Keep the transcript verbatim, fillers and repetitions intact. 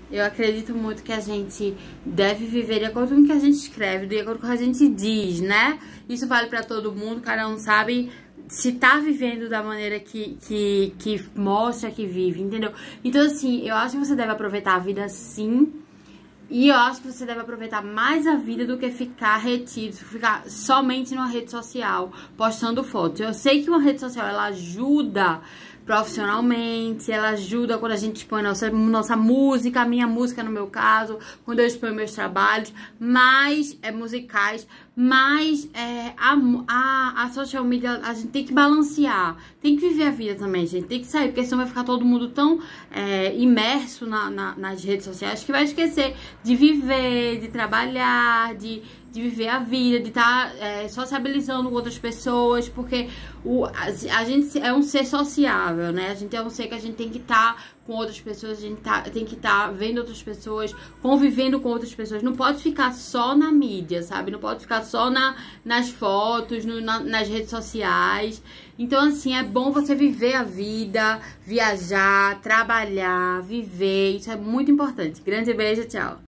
Eu acredito muito que a gente deve viver de acordo com o que a gente escreve, de acordo com o que a gente diz, né? Isso vale pra todo mundo, cada um sabe se tá vivendo da maneira que, que, que mostra que vive, entendeu? Então, assim, eu acho que você deve aproveitar a vida sim. E eu acho que você deve aproveitar mais a vida do que ficar retido, ficar somente numa rede social, postando fotos. Eu sei que uma rede social, ela ajuda profissionalmente, ela ajuda quando a gente expõe nossa, nossa música, a minha música no meu caso, quando eu exponho meus trabalhos, mais é, musicais, mas é, a, a, a social media, a gente tem que balancear, tem que viver a vida também, gente, tem que sair, porque senão vai ficar todo mundo tão é, imerso na, na, nas redes sociais que vai esquecer de viver, de trabalhar, de, de viver a vida, de estar tá, é, sociabilizando com outras pessoas, porque o, a, a gente é um ser sociável, né? A gente é um ser que a gente tem que estar tá com outras pessoas, a gente tá, tem que estar tá vendo outras pessoas, convivendo com outras pessoas. Não pode ficar só na mídia, sabe? Não pode ficar só na, nas fotos, no, na, nas redes sociais. Então, assim, é bom você viver a vida, viajar, trabalhar, viver. Isso é muito importante. Grande beijo, tchau!